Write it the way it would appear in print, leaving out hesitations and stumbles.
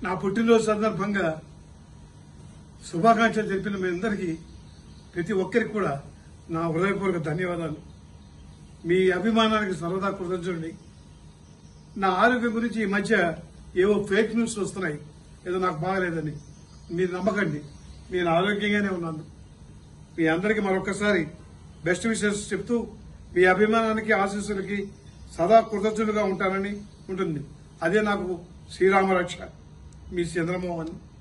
నా పుట్టినరోజు సందర్భంగా శుభాకాంక్షలు తెలిపిన మీ అందరికీ ప్రతి ఒక్కరికి కూడా నా హృదయపూర్వక ధన్యవాదాలు. మీ అభిమానానికి సర్వదా కృతజ్ఞుడిని. నా ఆరోగ్యం గురించి ఈ మధ్య ఏవో ఫేక్ న్యూస్ వస్తున్నాయి, ఏదో నాకు బాగలేదని. మీరు నమ్మకండి, నేను ఆరోగ్యంగానే ఉన్నాను. మీ అందరికీ మరొకసారి బెస్ట్ విషెస్ చెప్తూ మీ అభిమానానికి ఆశీస్సులకి సదా కృతజ్ఞులుగా ఉంటానని ఉంటుంది. అదే నాకు శ్రీరామరక్ష. మీ చంద్రమోహన్.